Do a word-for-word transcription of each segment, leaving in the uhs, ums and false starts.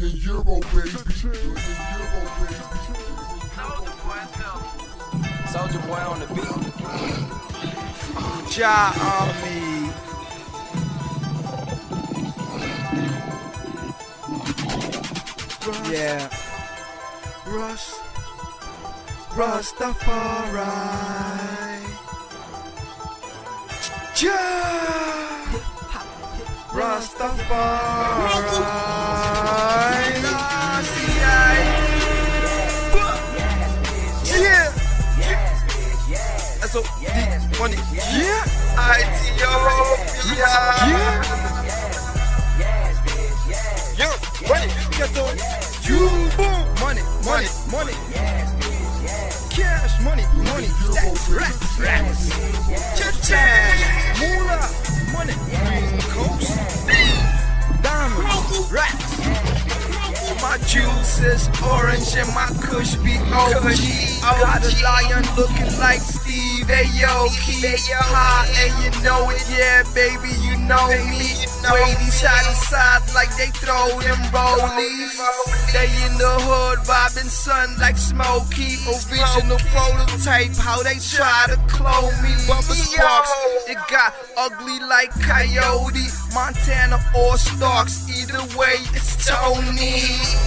Euro, baby. Soulja boy on the beat. Ja Army. Yeah. Rush. Rastafari. Ja. Rastafari. Yeah. S O D money. Yeah. Ethiopia. Yeah. Yeah. Money. Get on. You boom. Money. Money. Money. Cash. Money. Money. Stacks. Racks. Racks. Cha-cha. Moolah. Money. Green coast. Diamonds. Racks. My juice is orange and my kush be O G. Got a lion looking like Steve Aoki. High and you know it, yeah, baby, you know me. Wavy side to side like they throw them rollies. They in the hood vibing sun like SMOKEY. Original prototype, how they try to clone me. Bubba Sparks, it got ugly like Coyote. Montana or Starks, either way, it's Tony.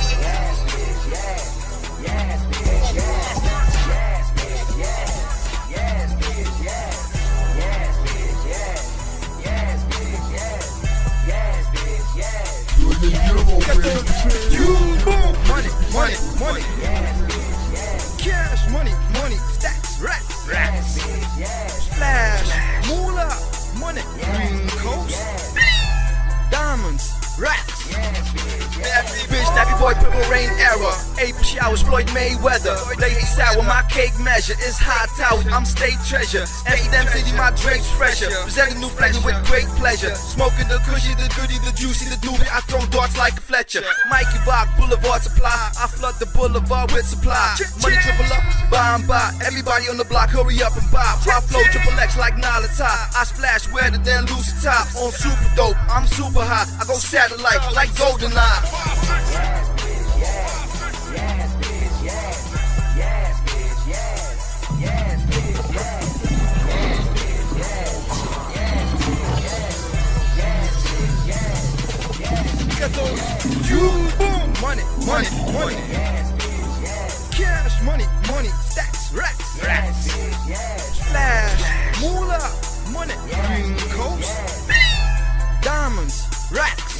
You boom, money, money, money. Cash, money, money, stacks, racks, racks. Splash, moolah, money, green coast, diamonds, racks. Bish, nappy boy, purple rain era. April showers, Floyd Mayweather. Lady sour, my cake measure is high tower. I'm state treasure. Amsterdam city, my drapes fresher. Presenting new flavor with great pleasure. Smoking the KUSHI, the goody, the juicy, the doobie. I throw darts like a FLETCHER. Mikey Bob, Boulevard supply. I flood the boulevard with supply. Money triple up, buy and buy. Everybody on the block, hurry up and buy. I flow triple X like NYLA tie. I splash wetter than loose top. On super dope, I'm super high. I go satellite like GOLDENEYE. You boom, money, money, money. Cash, money, money, stacks, racks, racks. Splash, moolah, money, green coast, diamonds, racks.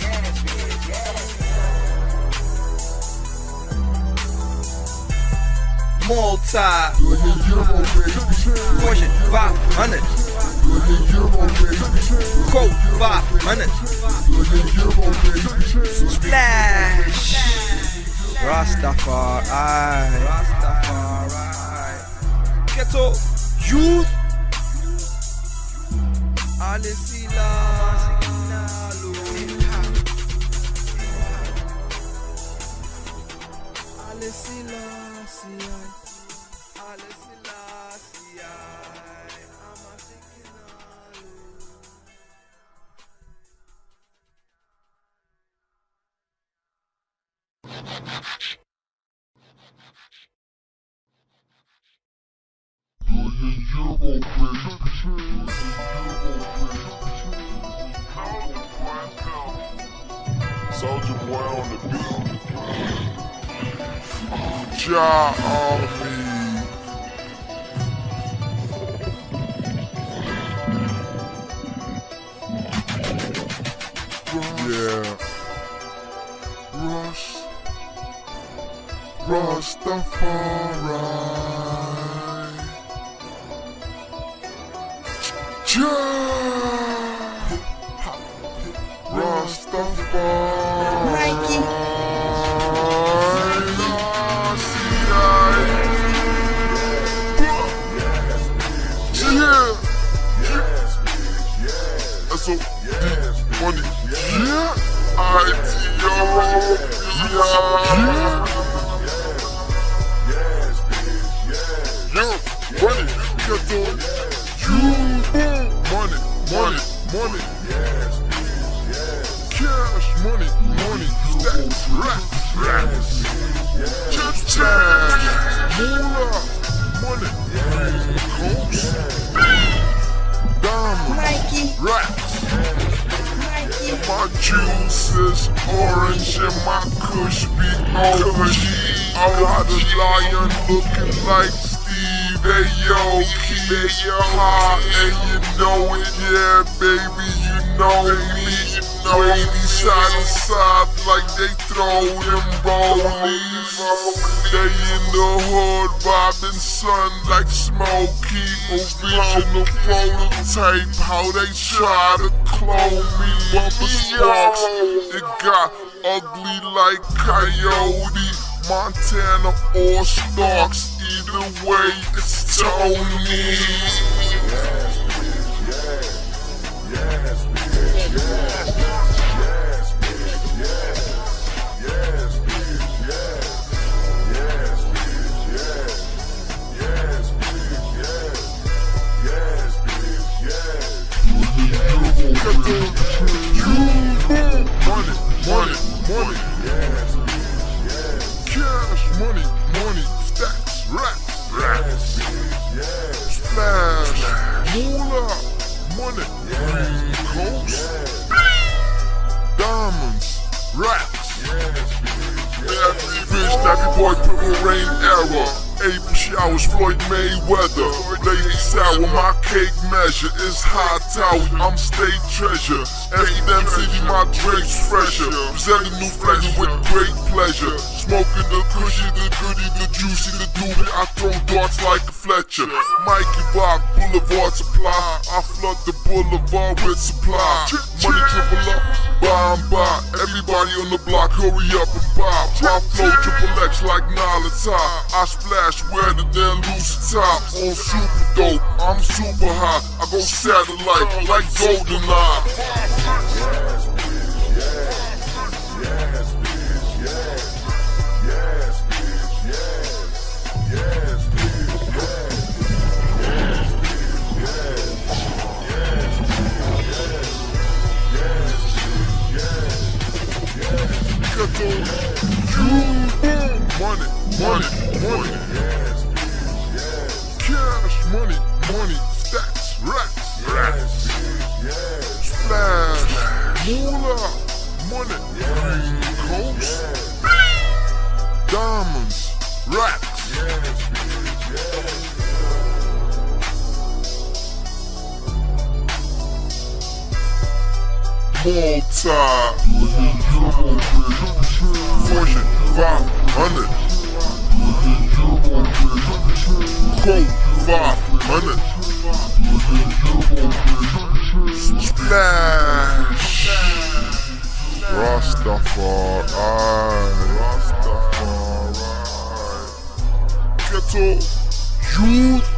Multi, Fortune five hundred. Quote five hundred. Splash. Rastafari. Rastafari. Ghetto youth. Alisila. Alisila. Soulja boy on the beat. Ja Army. Yeah. Rush. Rastafari. Ja. Rastafari. So, money, yeah, yeah, money, get on, you, money, money, money, cash, money, money, stacks, racks, chip cash, moolah, money, coats, diamonds, racks. My juice is orange and my kush be OKI. I got a lion looking like Steve Aoki. High and you know it, yeah baby, you know me. Wavy side to side like they throw them rollies. They in the hood vibing son like SMOKEY. Original prototype, how they try to clone me. Bumper sparks, it got ugly like Coyote. Montana or Starks, either way it's Tony. Money, money, money, cash, money, money, stacks, racks, racks, splash, moolah, money, coats, diamonds, racks, Bish, Nappy boy, purple rain era. April showers, Floyd Mayweather. Lady sour, my cake measure is high tower, I'm state treasure. Amsterdam city, my drinks fresher. Present a new flavor with great pleasure. Smoking the KUSHI, the GOODY, the juicy, the DOOBIE. I throw darts like a FLETCHER. Mikey Rock, Boulevard supply. I flood the Boulevard with supply. Money triple up, buy and buy. Everybody on the block, hurry up and buy. I flow triple X like NYLA top. I splash wetter than loose top. On super dope, I'm super high. I go satellite like GoldenEye. Money, money, money, cash, money, money, stacks, racks, racks, splash, moolah, money, coats, diamonds, racks. Multi, Fortune five hundred, quote five hundred, splash, Rastafari, Rastafari, ghetto youth.